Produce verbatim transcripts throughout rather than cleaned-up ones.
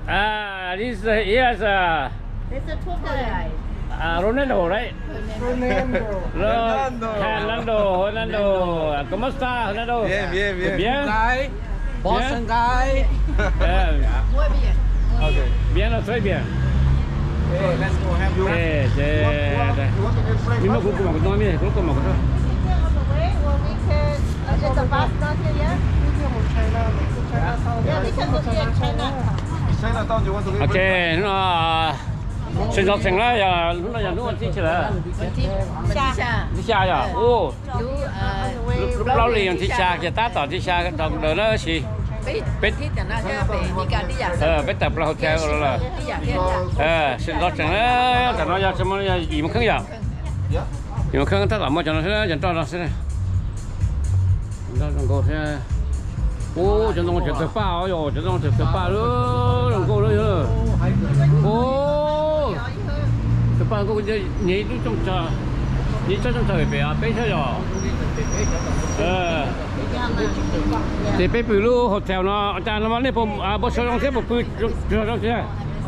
Ah, this uh, yes, uh, It's a tour guide. uh, Ronaldo, right? Ronaldo. Ronaldo. Fernando, Ronaldo. ¿Cómo está, Ronaldo? Bien, bien, bien. Bien. Guy. Boston guy. Eh, Muy bien. Okay. bien, estoy bien. Hey, let's go have you. Eh, eh, mismo grupo como no mire, grupo como no. Is the bus not here yet? Yeah, we can go see in China. Chinatown, you want to live? Ok, nó sinh hoạt thành ra giờ lúc này giờ lúc anh thích là Xa. đi xa giờ, ô, You uh, lúc lúc lâu liền đi xa, giờ ta tỏ đi xa, đồng đời nó gì, biết biết là nó sẽ về đi cả đi giả. ờ, biết tập là hotel rồi là, Đi giả đi giả. ờ, sinh hoạt thành ra, thành ra giờ xem nó gì mà không giờ, gì mà không ta làm mà cho nó thế, cho nó thế này, đó đồng cô thế. Ô, chân đông chân ba, ôi yo, chân đông chân ba nữa, đồng cô nữa, ô, chân ba cô cái nhảy lúc trong trà, nhảy trong trà về à, bé thế rồi, ờ, thì bé bự lu hotel nó, cha nó mà nàyผมอ่าบริษัทต้องเสียผมปืนจุดต้องเสีย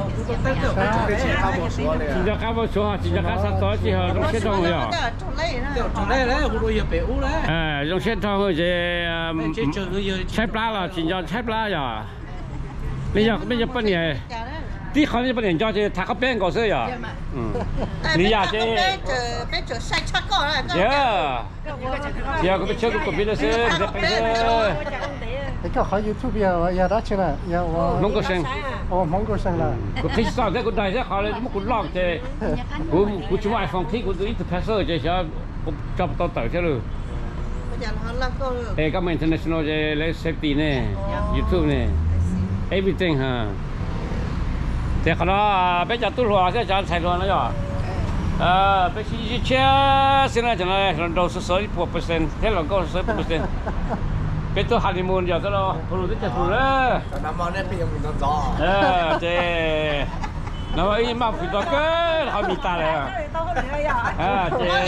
chỉ là cá bớt số, chỉ là cá sắt tối chỉ làต้องเสียต้องเหรอ Trong đây đấy, khu đô thị Bể Ú đấy. เออต้องเสียต้องเหรอจะใช้ปลาเหรอจริงๆใช้ปลาเหรอไม่อยากไม่อยากเป็นไงที่เขาจะเป็น叫这塔克边搞事呀，嗯，你呀这， 别做晒出过来。 呀，呀，个别吃个个别的事，这本身， cái có hỏi YouTube giờ giờ đó chưa là giờ mong có sinh, ồ mong có sinh là cái khi sao thế cái đại thế họ lại mất cái log thế,กูกูช่วยฟังที่กูตัวนี้ตัวเพสเซอร์จะใช้จับตัวเต๋อใช่หรือเอ้ก็มัน international จะเล่น safety เนี่ย YouTube เนี่ย everything ฮะแต่ขณะไปจัดตู้หัวใช่จานใส่หัวนะจ๊ะเออไปชี้เชี่ยสิ่งนั้นจะไหนเราสุดสอยพวกเปอร์เซ็นต์ที่เราก็สอยเปอร์เซ็นต์เป็นตัวฮันนีมูนอย่างที่เราพูดที่จะพูดเลยน้ำมันเนี่ยเป็นยังมีน้ำจ่อเออเจ้น้ำมันอีมาผิดตัวเกินเขามีตาเลยเออเจ้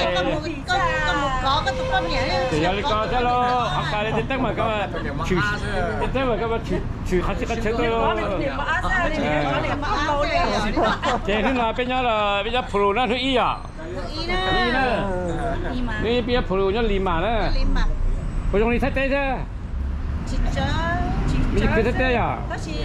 เดี๋ยวนี้ก็ใช่แล้วอาการเด็กตั้งมาก็ชื่อเด็กตั้งมาก็ชื่อชื่อเขาจะก็เช็ดตัวเจ้ที่เราเป็นยังล่ะเป็นยังพลูนั่นคืออีอ่ะอีนะนี่เป็นพลูนั่นลีมานะพลูนี่ใช่ใช่มีคือใช่อ่ะ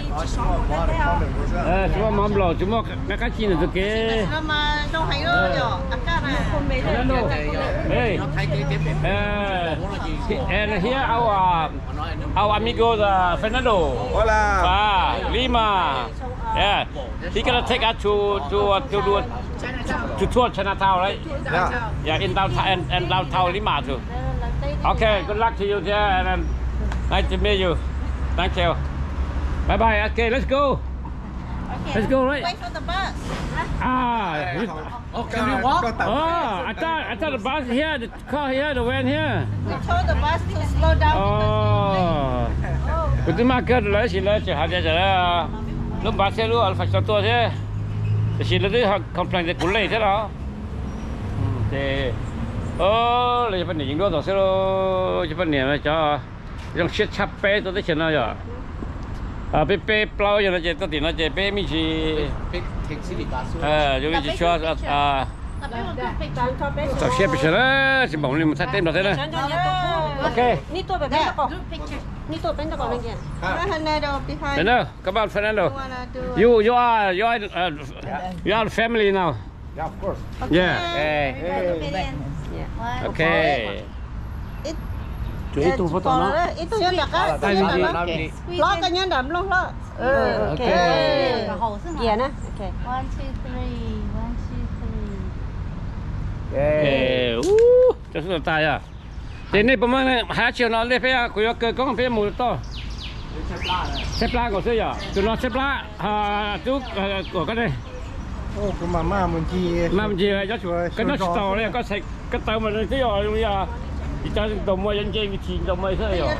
เออชัวร์มั่มหล่อชัวร์แม่ก็กินตัวเก๋มาต้องให้เราเดี๋ยวอากาศนะนั่นดูเฮ้ยเออ and here our our amigo Fernando hola ah Lima yeah he gonna take us to to to do to tour Chinatown right yeah yeah in downtown and, and downtown Lima too okay good luck to you there and then nice to meet you thank you bye bye okay let's go let's go right Wait for the bus. ah Oh, can we walk? oh I thought I thought the bus here the car here the van here We told the bus to slow down. oh cái mà cái lấy gì lấy chỉ hạt ra rồi lúc bác xe luôn phải cho tôi thế chỉ là cái complaint của lấy thế đó thì ô lấy phần này những đôi rồi xe luôn chỉ phần này mà cho trong chiếc chắp bé tôi thấy chuyện nào rồi à bé bé plau giờ nó chỉ tôi thì nó chỉ bé mi chỉ ờ rồi chỉ cho à tao xếpไปเฉยchỉ bảo lên một sát tên đó thế này ok นี่ตัวแบบนี้ตะกอกนี่ตัวเป็นตะกอกนั่นเอง Fernando behind. Fernando come on Fernando you you are you are uh, you are family now yeah of course yeah hey okay chú tu phô tao nó Itu yang dah kan? Lo kan yang dah belum lo. ok Iya nah. Okay. One, two, three. One, two, three. okay uh cho số tài à thế này bây giờ hai triệu nó lên phải của cái con phải một to xếp lá của tôi à tụi nó xếp lá à chú của cái này ô của mà mà mình chi mà mình gì vậy chú cái nó tàu này có sạch cái tàu mà nó cái rồi bây giờ thì cho đồng môi dân chơi thì đồng môi thế rồi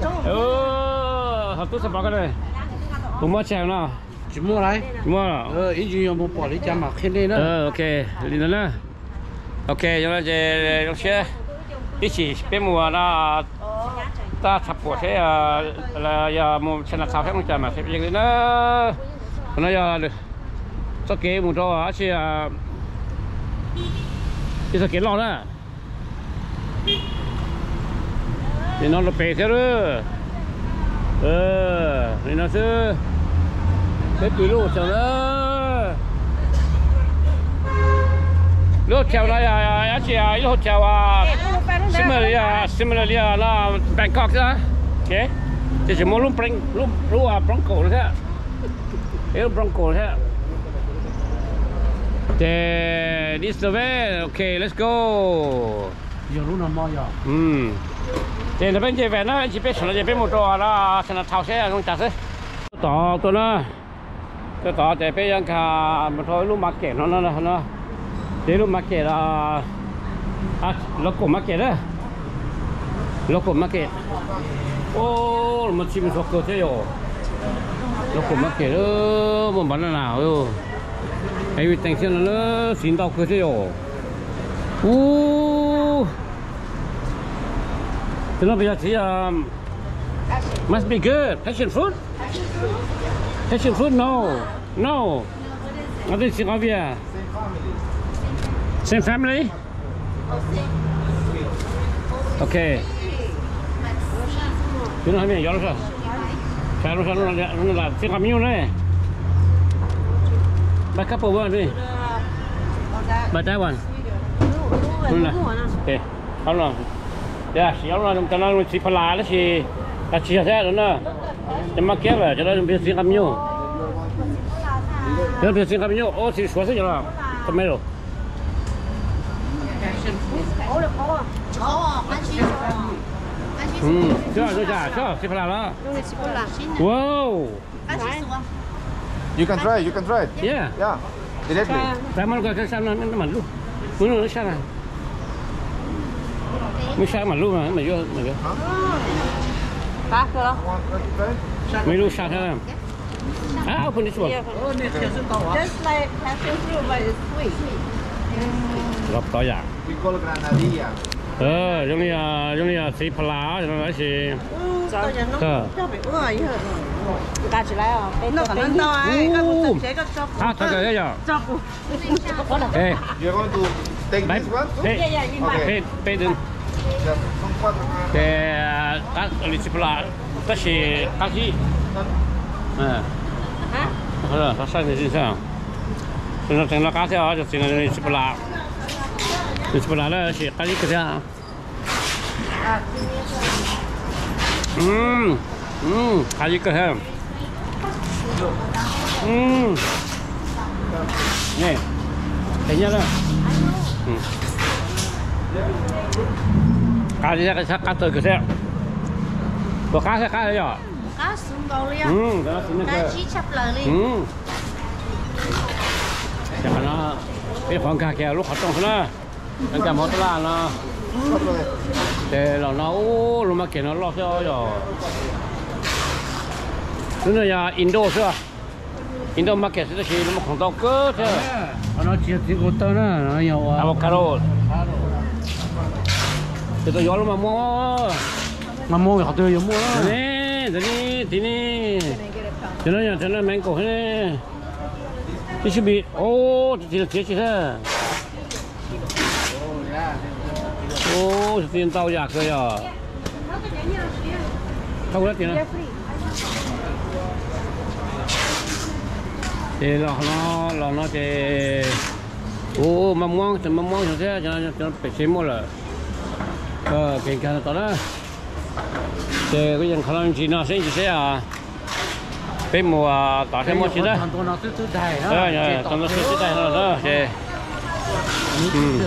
ừ học tôi sẽ bảo cái nàyผมmua chèo nào chỉ mua đấy mua nào ờ ý gì mà bỏ đi cho mà khen đi nữa ờ ok đi nữa nè ok chúng ta về trong xe đi chỉ bên mùa là ta sắp buộc thế là giờ mùa chân là sao thế không chả mà thế gì nữa nó giờ sao kế một trò á chị à thì sao kế lọt á thì nó là bể thế đó ờ thì nó sẽ cái bị lỗ chẳng đó lỗ theo này à á chị à lỗ theo à similar similar là Bangkok đó ok thì chỉ muốn lúc bring lúc lúc à Bronco thế Itu Bronco ya. Okay, this the way. Okay, let's go. Giờ lúc nào mua giờ? Hmm. Thì bên chế về nó chỉ biết sửa chỉ biết một trò nó sẽ là tháo xe không chặt đấy. Tỏ tôi nó cái tỏ để bây giờ cả một thôi lúc market nó nó nó để lúc market là à local market đó. Local market. Oh, một chim sọc cơ thế rồi. Local market đó một bán nào rồi. Everything sẽ nó xin tao cơ thế rồi. Ooh. Thế nó bây giờ thì um, must be good. Passion fruit? Passion fruit? No. No. I think it's obvious. Same family? Okay. Chúng nó hay mình gió rồi. Sao nó sao nó là nó là sẽ làm nhiêu này? Ba couple one đi. Ba trái one. Đúng là. Okay. Không rồi. Dạ, xíu là chúng ta nói chỉ phải lá đó thì ta chỉ ra đó nè, nhưng mà kéo về cho nó biết xin làm nhiêu, nó biết xin làm nhiêu, ô thì xóa hết rồi, không mấy rồi. Ừ, chưa, chưa, chưa, chỉ phải lá đó. Wow. You can try, you can try. Yeah. Yeah. Directly. Tại mà cái cái sao nó nó mặn luôn, muốn nó sao này? Mới sao mà luôn mà mày vô mày vô. Bác rồi. Mấy lúc sao thế? À, open this one. Just like passion fruit but it's sweet. Gặp tỏi giả. We call granadilla. Ờ, giống như là giống như là xí phá lá cho nó nói gì. Ờ. Cả chỉ lại à? Nó còn ăn to ấy, các cụ tự chế các chop. À, thôi cái giờ. Chop. Ê. You're going to take Bye. this one? Ê. Yeah, yeah, you Okay. Bê bê đừng. Yeah, son cuatro. Cái các xí phá lá, tất cả các gì. Ờ. Hả? Ờ, nó sai thì sao? Cho nó thành nó cá theo cho thành là xí phá lá. Xí phá lá là chỉ cái gì cái gì. Ừm. Ừm, cái gì cái gì. Ừm. Nè. Thấy nhá đó. Ừm. Cá gì cái cá tới cái gì. Có cá sẽ cá gì à? Cá súng cầu liền. Ừm, đó chính là Cá cái. chí chập lời liền. Ừm. Chắc nó cái khoảng cá kia lúc họ trồng nó. Nó cả một là nó. Để là nó lúc mà kia nó lọt theo rồi. Nó là Indo chứ à? Indo market itu sih nó không tao cơ chứ. Nó chỉ chỉ có tao nè, nó nhiều. Avocado. Thì tôi gió mà mua. Mà mua họ tôi mua đó. Nè, thế này, thế này. Cho nó nhà, cho nó mango thế này. This should be, oh, thì là thế chứ thế. Oh, tiền tao giặc rồi à. Không có tiền đâu. Thì là nó là nó thì ô mắm ngon thì mắm ngon thế cho cho phải xem mua là ờ cái cái đó đó thì cái dân khăn chỉ nó sẽ chỉ sẽ à bên mùa tỏi thêm mua chỉ đó Còn nó thứ thứ đại đó. ờ nhờ còn nó sẽ chỉ đây đó thì ừ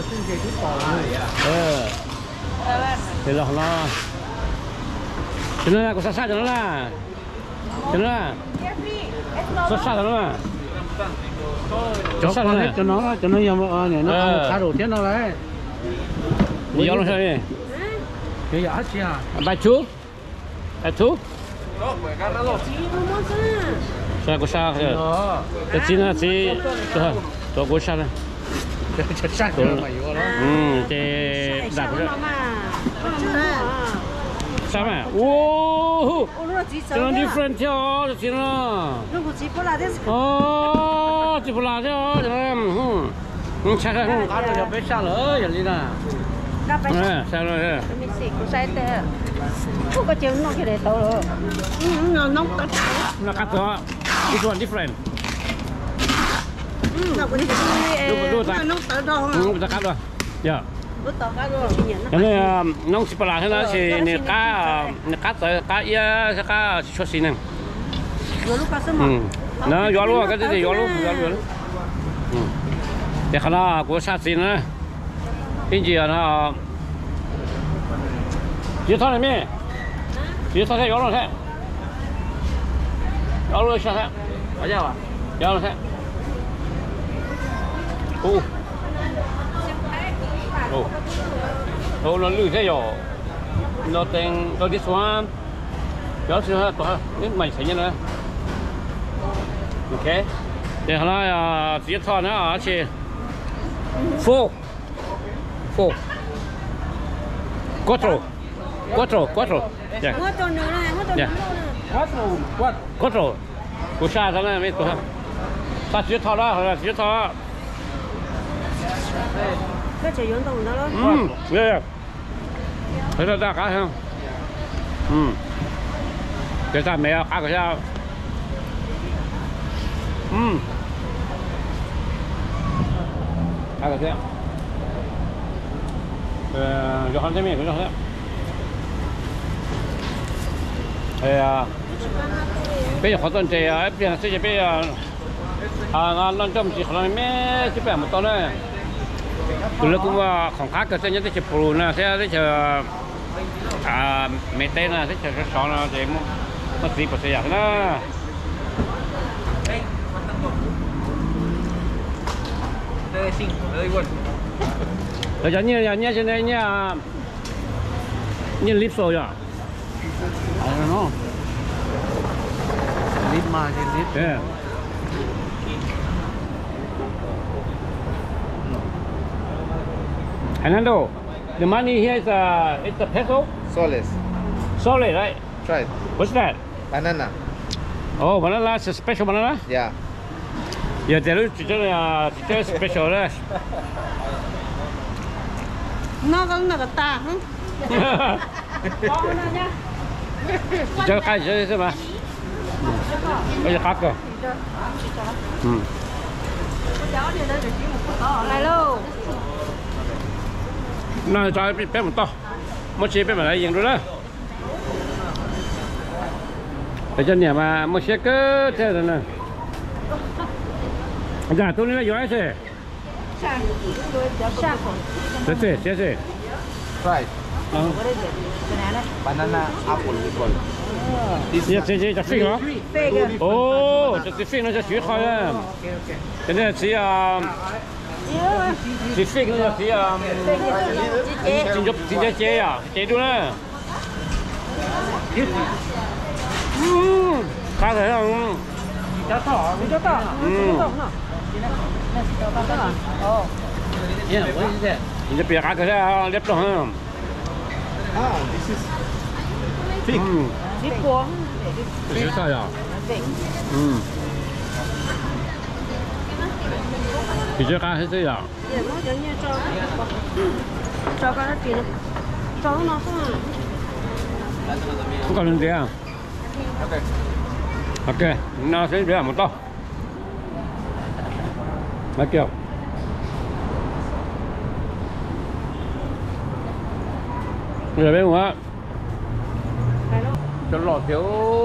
ờ thì là nó cho nó là có sát sát cho nó là cho nó là sát sát cho nó là Cho nó hết cho nó cho nó nhiều này nó ăn cá đồ thế nó đấy. nhiều lắm sao vậy? Cái gì hết chưa? Bài chú, bài chú. Sao có sao thế? Cái gì nó chỉ, tôi tôi có sao này? Chết sát rồi mà yếu đó. Ừ, cái đặt cái. sao mà ô Ủa, chỉ cho nó different cho chứ nó Lúc chỉ có là thế. ô chỉ là cho cho nó ừ chắc là không có được biết sao nữa giờ đi nè Đã phải à sao rồi mình xịt của sai tệ. Không có chịu nó cái để tao rồi. nó nóng cắt nó cắt đó this one different nó cũng đi lúc lúc ta nóng tới đâu ừ ta cắt rồi dạ lúc tao cắt rồi cho nên nông sĩ bà thế đó thì nè cá nè cá tới cá ia cá cho xin nè rồi lúc cắt xong ừ nó gió luôn cái gì gió luôn gió luôn ừ để khả năng của sát xin nữa cái gì nó chỉ thôi này mi chỉ thôi thế gió luôn thế gió luôn sao thế ở đâu à gió luôn thế ô ô ô nó lư thế rồi nó tên nó đi xuống gió xưa hết rồi đến mày thấy như này ok để khả năng chỉ thôi nữa ở trên four four cuatro cuatro cuatro yeah ngó cho nữa này ngó cho yeah nữa cuatro cuatro của xa đó này mấy tuổi ta chỉ thọ đó hoặc là chỉ thọ cái chuyện vận động đó đó ừ yeah thấy là đã cá không ừ để ta mẹ cá cái sao ừ cá cái sao ờ cho hắn thêm miếng cho hắn thì bây giờ họ tuần thì bây giờ sẽ bây giờ à nó trong chỉ khoảng mấy chỉ phải một tuần này từ lúc cũng khoảng khác cái nhất thì pro nè sẽ để chờ à mấy tên là sẽ chờ sáu là để một tí một tí nữa rồi cho như như trên đây như như lip rồi à I don't know. Lip mà thì lip. yeah Fernando, the money here is a it's a peso Soles. solid, right? Try it. What's that? Banana. Oh, banana, it's a special banana. Yeah. Yeah, there is just a special đấy. nó có là cái ta hả Cho cái gì thế mà? Bây giờ khác cơ. Ừ. lại luôn Nó cho bé bé một to, một chiếc bé mà lại dừng rồi đó. Để cho nhà mà một chiếc cứ thế rồi nè. Dạ, tôi nói nói thế. Thế thế thế thế. Try it. Banana apple with one. Dạ, thế thế, chắc phê hả? Ồ, chắc phê nó chắc chịu khó à. Cái này chỉ à, chỉ phê nó chỉ à, chỉ giúp chỉ chế chế à, chế đúng không? Khá thấy không? Cho tỏ, cho tỏ. Ồ. Yeah, what is that? Ini biar agak saya lihat dong. Ah, this is Fig. Chỉ cuốn. Cái sao ya? Ừ. Cái cái cái thế ya? để nó giống như cho cho cái tiền cho nó không Không cần gì à? okay. Ok, nó sẽ để một to. Mấy kiểu. Bây giờ bên ngoài cho lọt thiếu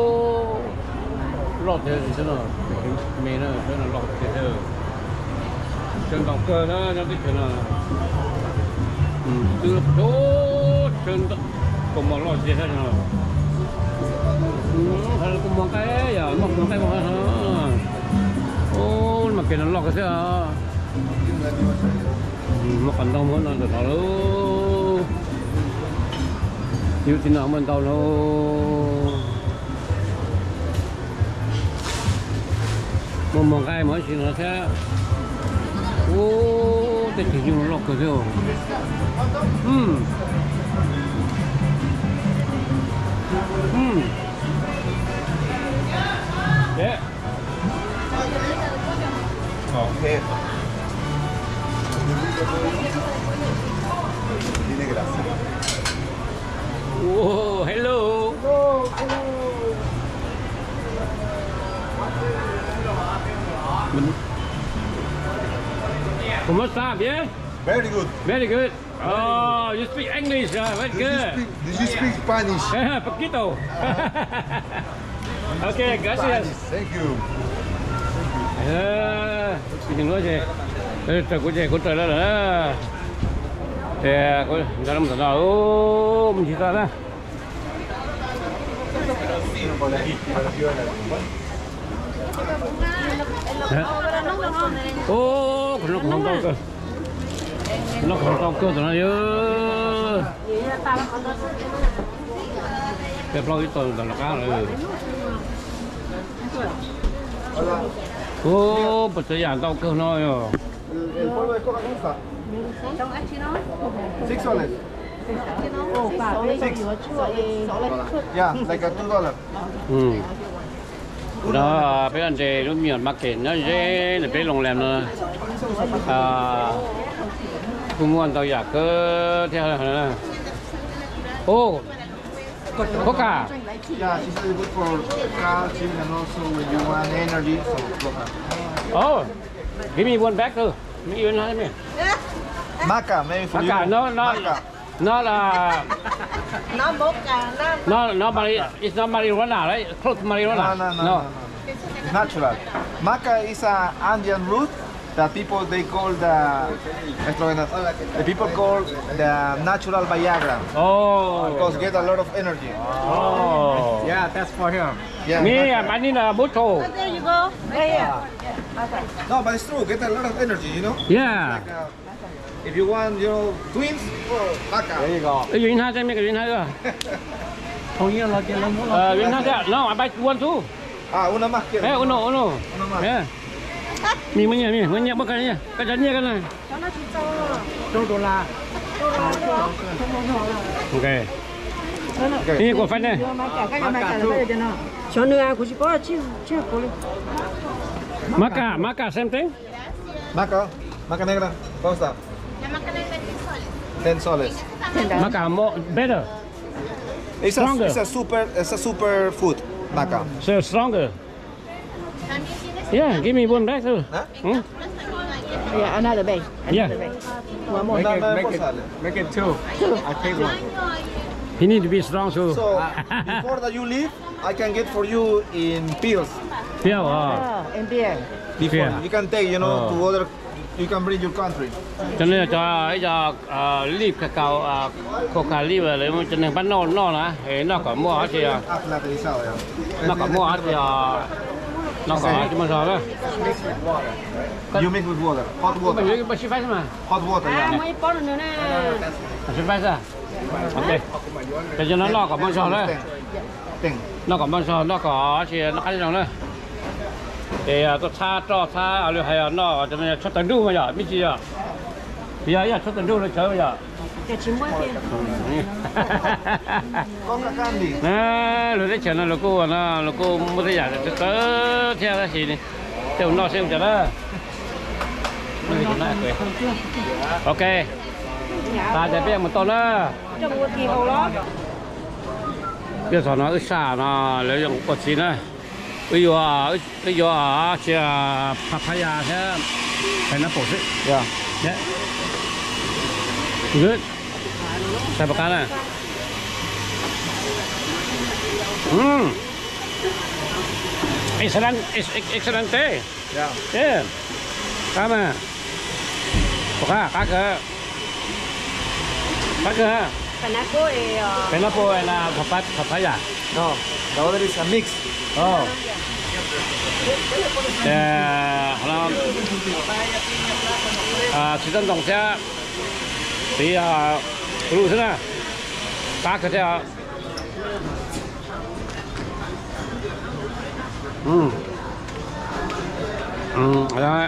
lọt thiếu gì thế nào mình nó cho nó lọt thiếu chân đầu cơ nó nó cái chuyện là từ chỗ chân cùng một lọt gì thế nào hay là cùng một cái giờ một một cái một cái ô mà cái nó lọt cái thế à một phần đông muốn là được thảo luôn yêu tin nào mình tao nó một một cái mới chỉ nó sẽ ô cái gì nó lọc cái gì ừ Hmm. Yeah. Okay. Dile gracias. Oh, hello. Mình ¿Cómo está? Bien? Very good. Very good. Oh, you speak English. Uh, very Did you good. speak, did you speak Spanish? Eh, poquito. Okay, gracias. Spanish. Thank you. À, đừng nói gì. Đây trời của trời của trời đó là. Thì có ra làm sao ô mình chỉ ra đó. Ô, nó còn không to cơ. Nó còn to cơ tụi nó ơi. Cái plug itu tụi nó cá rồi. Ô, bật cái dạng to cơ nó rồi. El polvo de coca gusta. Six soles. Six. Yeah, like a two dollar. Ừ. Đó, bây giờ thì nó miền Bắc Kinh nó dễ là cái lồng lem nữa. À, cũng muốn tao giả cơ theo là. Ô, có cả. Yeah, she said good for calcium and also when you want energy. So coca. Oh, give me one bag too. Mấy yêu nói咩? Maca, maybe for Maca, you. nó nó Maca. nó là Nó bốc cả nó nó nó mari, it's not marijuana, right? Close marijuana. No, no, no, no, no. It's natural. Maca is a Andean root that people they call the the people call the natural Viagra Oh. because get a lot of energy. Oh. Yeah, that's for him. Yeah. Me, Maca. I need a bottle. There you go. Đây à. No, but it's true. Get a lot of energy, you know. Yeah. Like, uh, if you want, you know, twins, oh, Maca. There you go. Cái Yến Hai xem cái Yến Hai cơ. Không như là tiền lắm muốn Ờ, Yến Hai xem. No, I buy one too. Ah, una más. quiero. Eh, uno, uno. Uno más. Yeah. Mi mấy nhà mi, mấy nhà bao cái này, cái chén như cái này. Đâu đô la. Ok. Đi của phanh này. Cho nữa cũng chỉ có chi chi có luôn. Maca, maca same thing. Maca, Maca negra. ¿Cómo está? Ten soles. Maca more better, It's a, Stronger. it's a super, it's a super food. Maca. so stronger. Yeah, give me one bag too. Huh? Hmm? Yeah, another bag. Yeah. One more. Make it, Dame make por it, sale. make it two. I take one. He need to be strong too. So before that you leave, I can get for you in pills. Feel, oh. Oh, and beer. Before Yeah. you can take, you know, Oh. to other. You can bring your country. Cho nên là cho ấy cho uh, leaf cacao, uh, coca leaf lấy một cho nên bắt non non á, thì nó có mua thì Ah, platerizado ya. nó có mua thì nó có chúng mình rồi đó. You mix with water, hot Bây water, giờ bây giờ phải mà. hot water. À, Yeah. mấy bó nữa nè. Phải phải ra. Ok. Bây giờ nó nó có bao giờ đấy. Ten. Ten. Nó có bao giờ nó có thì nó cái gì nữa. Thì tôi xa cho xa ở đây hay nó cho nên xuất tận đu bây giờ biết gì à? Bây giờ xuất tận đu nó chơi bây giờ. Cái chín mươi tiền. Coca candy. Nè, rồi đấy chuyện là cô nó là cô mua cái giả cho tớ theo cái gì này, theo nó xem cho đó. Ok, taจะเปียกมันต้นนะ Cho mua kỳ hầu đó. เปียกสอนnó cái xả nó lấy dùng bột xí này. Bây giờ bây giờ chỉ papaya thế, phải nó bổ đấy. Yeah. Yeah. Good. Sai bạc này. Mm. Excellent, excellent day. Yeah. Yeah. Cảm ơn. Bạc cá cơ. Cá cơ ha. Panaco y Pineapple là papaya, papaya. No, the other is a mix. Oh. Yeah, nó à chỉ cần đồng xe thì à lưu thế nào cá cái theo ừ ừ đấy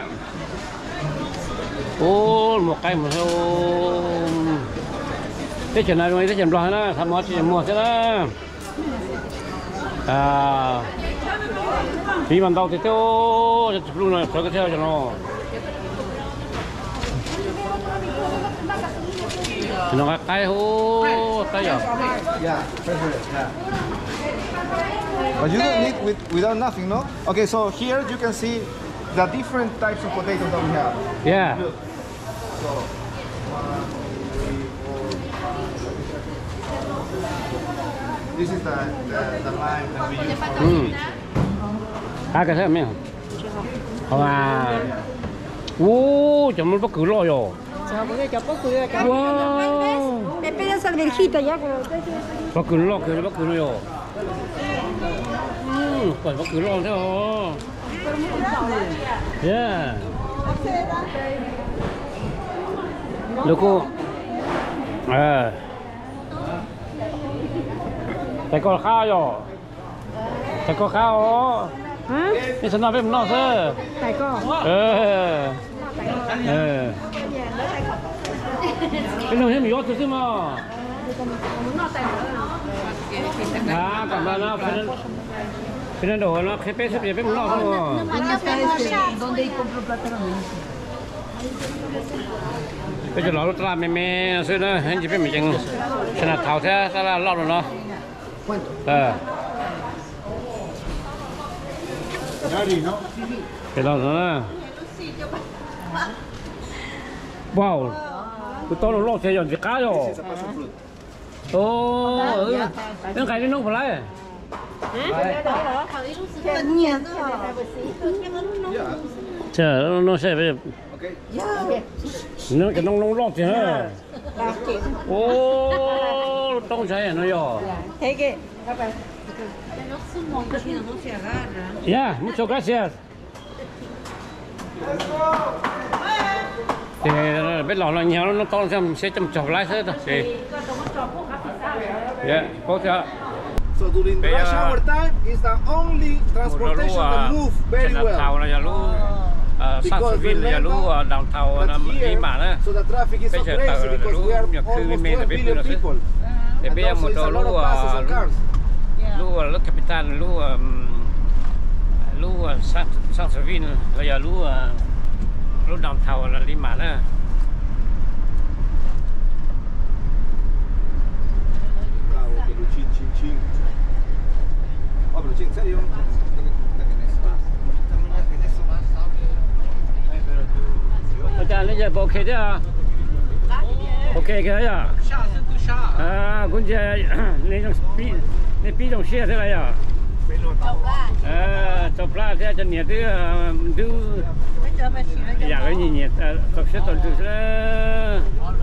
ô một cái một theo cái chuyện này rồi cái chuyện đó nó tham món chuyện mua thế đó à khi mà đau thì theo luôn là phải theo cho nó nó cái hố cái gì Yeah, perfect. Yeah. But you don't need with, without nothing, no? Okay, so here you can see the different types of potatoes that we have. yeah Look. So, one, two, three, four, five. This is the, the, the line that we use for ừ hai cái thế mấy không à ô chấm một cứ lo rồi Chào bữa cho bố cười cho. wow Bé bé sao bị khi tay bắt cứ lo cứ bắt cứ rồi ừ phải bắt cứ lo thế hả yeah được cô àแต่ก็ข้าวอยู่แต่ก็ข้าวอ๋อนี่ฉันนอนไปมันนอนเถอะ Tại con. เออเออเป็นหนุ่มที่มียศซื้อมาอ่ากับมาแล้วเป็นเป็นนั่นโดนแล้วเคยเป็นสิบเอ็ดเป็นมันนอนเถอะ ¿Dónde compro plátano? ไปจะรอรถตลาดแม่ๆซื้อนะเห็นจะเป็นเหมือนจังขนาดเท่าแท้ตลาดรอบเลยเนาะเออเป็นรอบแล้วนะว้าวกูต้อนรอบเสียอย่างจะก้าวอยู่ This is a passion fruit. โอ้เออเรื่องไก่นี่นุ่งอะไร Yeah. เจ้าน้องใช่ไป Okay. นึกจะน้องน้องรอบเสียโอ้ต้องใช้อ่ะน้อยอ่ะ Thế kì. Ya, muchas gracias. Thì biết lò là nhiều nó to xem sẽ chăm chọc lái hết rồi. Thì. Yeah, có chưa? So during Bây rush giờ- hour time is the only transportation that move very Đào thầu well. là giờ lú San Seville là giờ lú đào thầu là But đi here, mà đó. so the traffic is so Bây giờ crazy tàu là because lú we are nhập cư almost bên twelve bên million bên people. Thì And bây giờ also một it's a đồ lot lú of buses and cars. lú lú capital lú lú San San Seville là giờ lú lú đào thầu là đi mà đó. Bravo, Peluchin, chin, chin. Oh, Peluchin, ¿en serio? Ở cha lấy giờ ok chứ à? Ok cái à? À, cũng giờ lấy trong pi, lấy pi trong xe thế này à? À, chụp lại thế cho nhiệt thứ thứ dạ cái gì nhiệt, tập sẽ tuần thứ thế.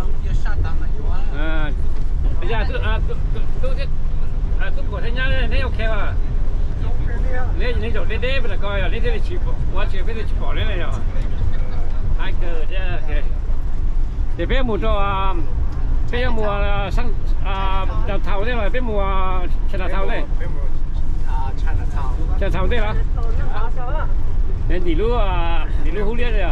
À, bây giờ tôi à tôi tôi tôi à tôi của thế nhá thế ok à? Lấy lấy chỗ lấy đế bây giờ coi là lấy thế là chỉ qua chỉ bây giờ chỉ bỏ lên này rồi. Hai cờ chứ kìa. Thì bây mùa cho bây giờ mùa săn đào thầu thế rồi bây mùa chân đào thầu đây chân thầu đây là nên đi lúa đi lúa hú liết rồi à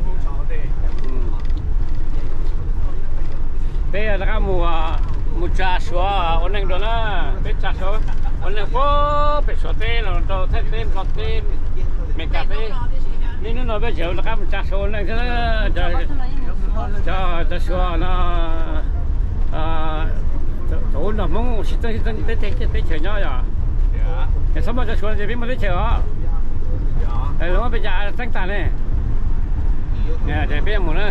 bây giờ là mùa mùa trà sữa ổn định rồi đó bây trà sữa ổn định có bây sữa tê là cho thêm thêm lọt thêm mình cà phê nên nó bây giờ là cái trà sữa này cho cho cho sữa nó à chỗ nó mong xịt xịt tới tới tới chơi nhau à cái số mà cho sữa thì biết mà tới chơi à cái lúc bây giờ tăng tàn này nè để biết một nữa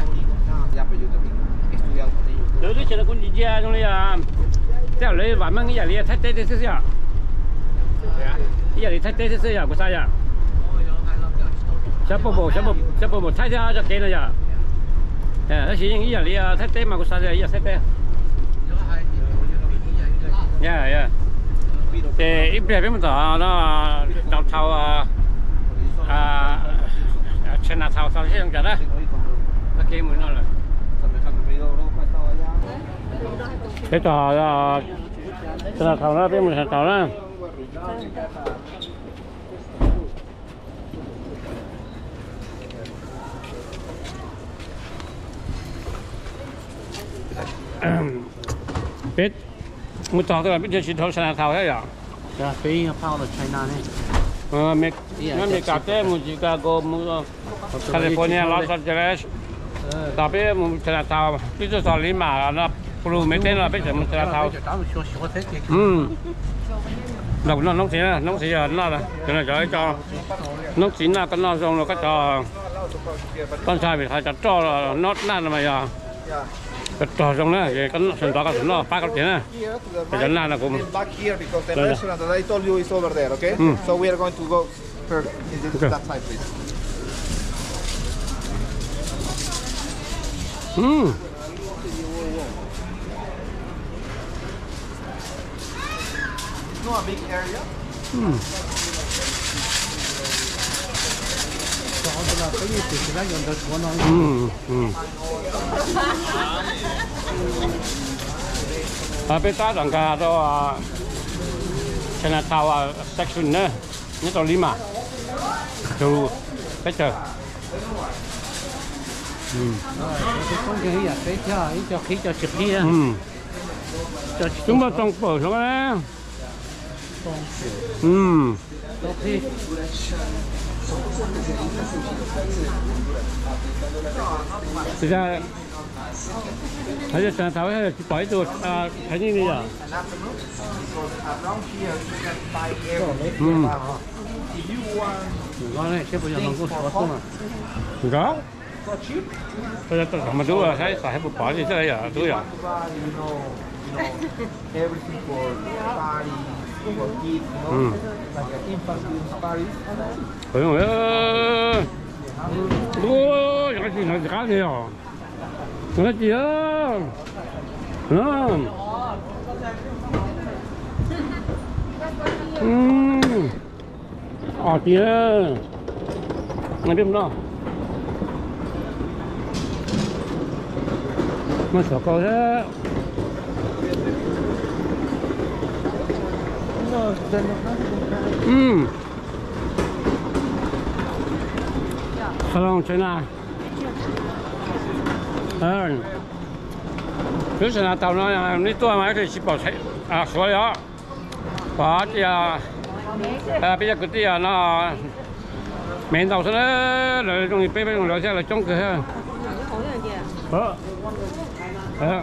đối với chơi là con gì chơi trong này à theo lấy vài mang cái gì thay thế thế thế à cái gì thay thế thế thế à của sao à chấp bộ chấp bộ chấp bộ thay thế cho cái này à à cái gì cái gì thay thế mà của sao vậy thay thế yeah yeah thì ít bề với một tờ nó đào thầu à trên là thầu thầu thế không chả đó ok mới nói là cái trò trên là thầu đó biết mình thầu đó biết một thằng tôi là biết chuyện thầu sản thầu thế à? Dạ, bây giờ phao là China này. Ờ, mấy nó mấy cà phê, một Chicago, một California, Los Angeles. Tapi một sản thầu, biết cho sản lý mà nó pro mấy tên là biết chuyện một sản thầu. Ừ. Đâu nó nóng xí nè, nóng xí giờ nó là cái này cho cho nóng xí là cái nó xong rồi cái cho con trai bị thay cho cho là nó năn mà giờ cái trò xong đó cái con sản đó cái nó phát cái tiền nè cái chân là cũng Back here because the restaurant that I told you is over there, okay? Mm. So we are going to go first in this, Okay. that side, please. ừ No, a big area. ừ ừ ừ à bên ta rằng cả đó China Tower section nữa như tàu Lima từ bây giờ ừ Không cái gì à, cái cho ý cho khí cho trực kia. ừ chúng ta trong phở xong đấy ừ Ok. thực ra thấy là China Tower hay là chỉ bảy tuổi à thấy như bây giờ An afternoon, because around here you can buy everything. ừ If you want Ngon này, chứ bây giờ nó cũng khó không à. có so cheap, bây giờ tôi làm mà đúng là thấy phải một bỏ gì thế này à đúng rồi to buy, you know, you know, everything for parties, for kids, you know, ừ like an infant kids party. đúng rồi ôi cái gì nó cá gì à cái gì á nó ừm à kia nó biết nó nó sợ câu thế ừm Hello China ờ cứ China tàu nó ní tua máy thì chỉ bảo thấy à số đó có thì à bây giờ cái thì nó mình tàu xuống đó rồi trong cái bên rồi sẽ là trong cái ha ờ ờ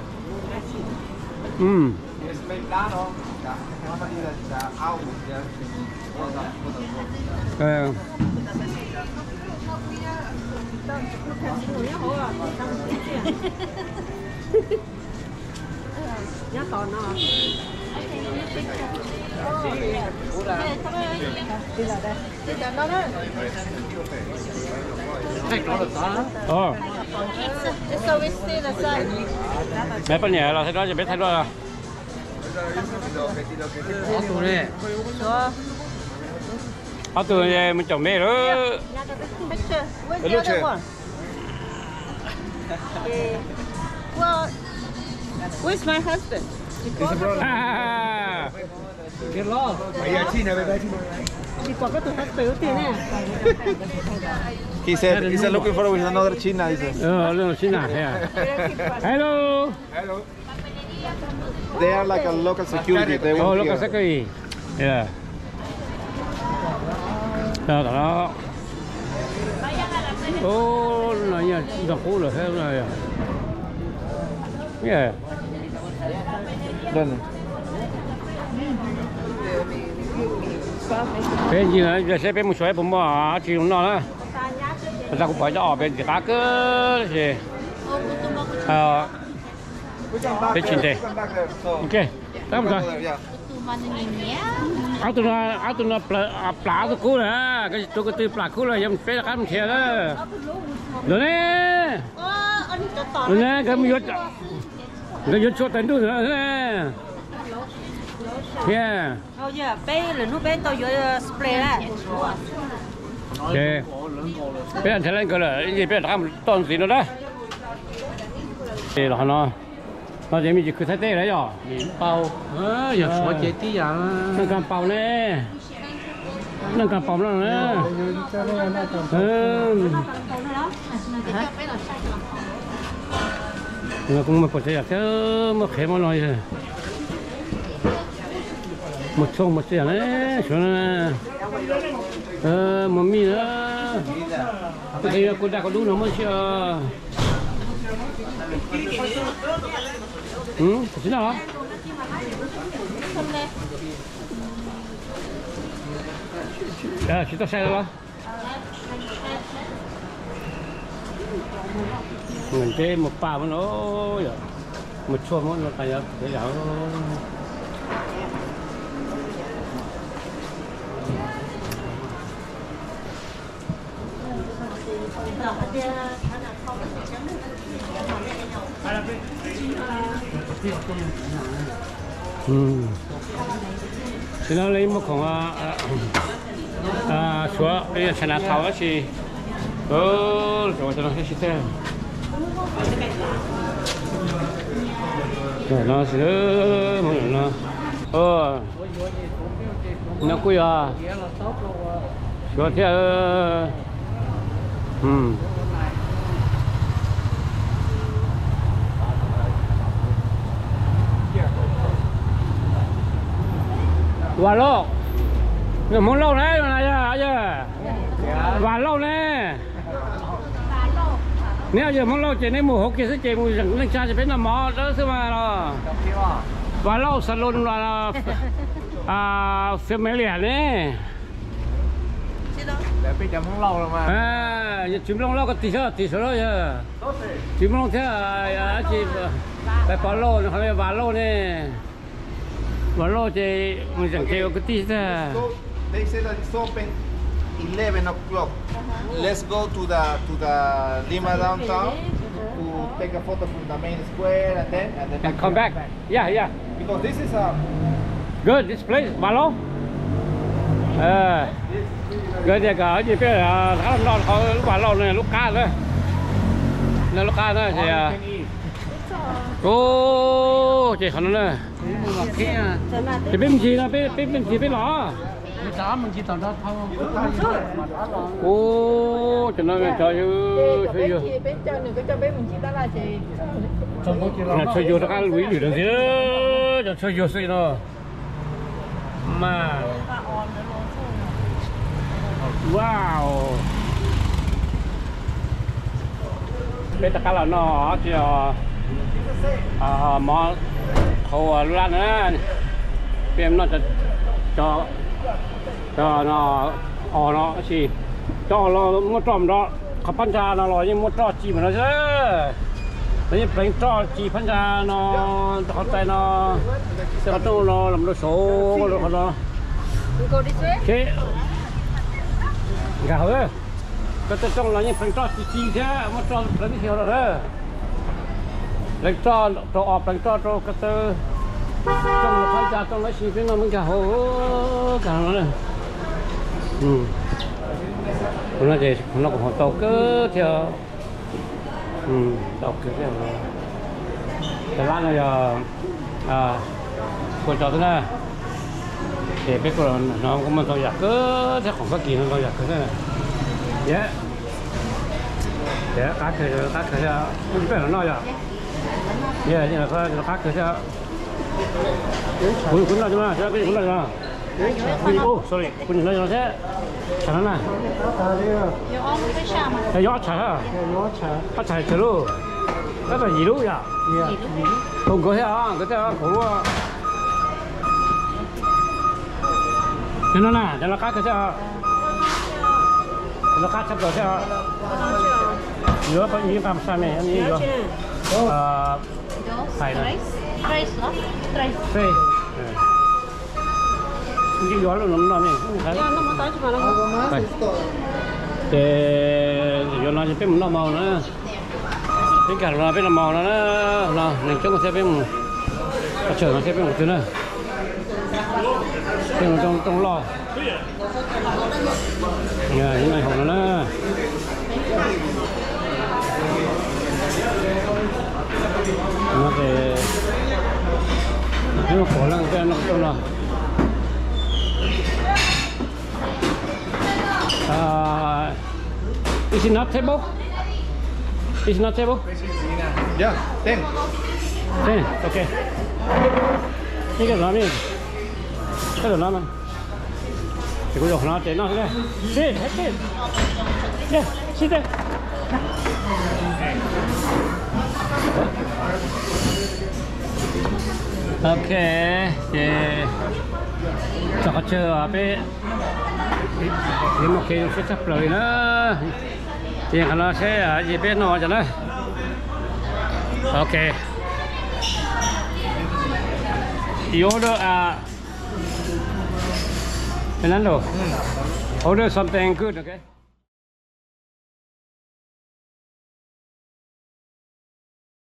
ừm Es mexicano, ya, vamos a ir a agua, ya. ờ nhá còn nó đi đến đó đấy ờ so we stay the side bé bên nhà là thấy đó thì bé thấy đó là Khó tù này. ở từ mình chồng mẹ đó picture where's the other one well where's my husband à Get lost. đi qua cái tụi nó tiểu tiền nè He said, he said looking for with another China, he says. ờ nó xin à hello Hello. They are like a local security. They oh won't look hear. at cái gì yeah đó đó ô này nhà dọc cũ là thế này à yeah Done. cái gì này giờ sẽ bên một số em mà chỉ nó đó người ta cũng phải cho ở bên cái cá cơ gì ờ bên trên đây Come back there. So, ok tạm rồi there, yeah. áo tôi nói áo tôi nói plá plá tôi cũ nè cái tôi cái từ plá cũ là em phải là cái mình thiệt đó rồi nè ơ anh cho tỏ rồi nè cái mình vô cái vô chỗ tận nữa nè yeah Thôi giờ bé là lúc bé tôi vô spray đó. ok bây giờ thấy lên cái là cái gì bây giờ làm toàn gì nữa đó thì là nó nó chỉ mình chỉ cứ thấy thế đấy rồi Miễn bao. Ờ, giờ số chế tí à. nâng cầm bao nè nâng cầm bao nữa nè ừ nó cũng mà có thể là cái mà khé mà nói rồi một chung một tiền đấy xuống này ờ một mì nữa cái này cô đã có đủ nó mới chưa ừ thế nào à chị tao sai rồi mình chơi một pa mà nó một chua mà nó tay ấp thế nào ừ thì nó lấy một con à à số bây giờ chả tháo gì ờ rồi cho nó hết thế rồi nó sẽ một nó ờ nó quý à rồi thế ừ và lô người muốn lâu đấy mà này à và lâu nè nếu giờ muốn lâu chỉ nên mua hộp kia sẽ chỉ mua rằng lên cha chỉ biết là mỏ đó thôi mà nó và lâu salon là à phim mấy liền nè để bây giờ muốn lâu rồi mà à chim long lâu cái tí số tí số đó chứ chim long thế à chị cái bao lâu nó hay và lâu nè và lâu thì mình chẳng kêu cái tí ra they say that it's open eleven o'clock. Let's go to the to the Lima downtown to take a photo from the main square and then and then and come back. Yeah, yeah. Because this is a good. This place, Malo. À, good. Thì cả gì cái là khá là non, có lúc Malo này lúc cá nữa, nên lúc cá nữa thì ô chị khẩn nữa. Thì biết gì là biết biết biết gì biết nó. Đó mình chỉ tao đó không ô cho nó cho như cho như bên cho nữa cái cho bên mình chỉ ta là gì là cho như nó ăn lúi lúi được gì đó cho như gì nó mà wow bên tất cả là nó chỉ à món khô lan nữa bên nó cho cho cho nó họ nó gì cho nó mua trộm đó có phân ra nó rồi nhưng mua trò chỉ mà nó chứ đấy bánh trò chỉ phân ra nó có tay nó sẽ có nó làm đồ số nó nó cái gạo ấy cái tôi trong là những bánh trò chỉ chỉ thế mua trò lấy cái theo đó đấy bánh trò trò ọp bánh trò trò cái tôi trong là phân ra trong lấy xí cái nó mới gạo gạo nó này ừ, nó thì nó cũng học tàu cứ theo, ừ, tàu cứ theo, cái lá này giờ, à, con trâu thế này, thì biết còn nó cũng mình tàu giặc cứ theo không có kỳ nó tàu giặc cứ thế này, yeah, yeah, cá khơi cá khơi theo, không biết là nó vậy, yeah, như là có cá khơi theo, cuốn cuốn lại cho nó, cho cái cuốn lại cho nó. Oh, sorry.คุณnói thế. Chả nào. Cái gió chả hả? Bắt chả chả luôn. Cái là gì luôn vậy? Không có thế à? Cái thế khổ luôn. Thế nó nè, thế nó cá cái thế à? Nó cá sắp rồi thế à? Nhớ bao nhiêu làm sao này anh ấy rồi? À, phải này. Tres, no? Tres. Tres. Cái gió nó nóng nóng này, nó mới tới mà nó để gió nó sẽ biết nó màu nữa, cái cả nó biết nó màu nó nó nên chúng ta sẽ biết một, cái chờ nó sẽ biết một thứ nữa, cái nó trong trong lò, nhà những ngày học nó nữa, nó để nó khổ lắm cái nó trong lò. Uh, is it not table? Is it not table? Yeah, ten. Ten, okay. Ini kan ramen. cái đồ nó thì có đồ nó để nó đây đi hết đi đi xin đây ok thì cho họ chơi ở bên thì một cái sẽ sắp rồi nữa thì nó sẽ ở gì bên nó cho nó ok you order uh Fernando order something good okay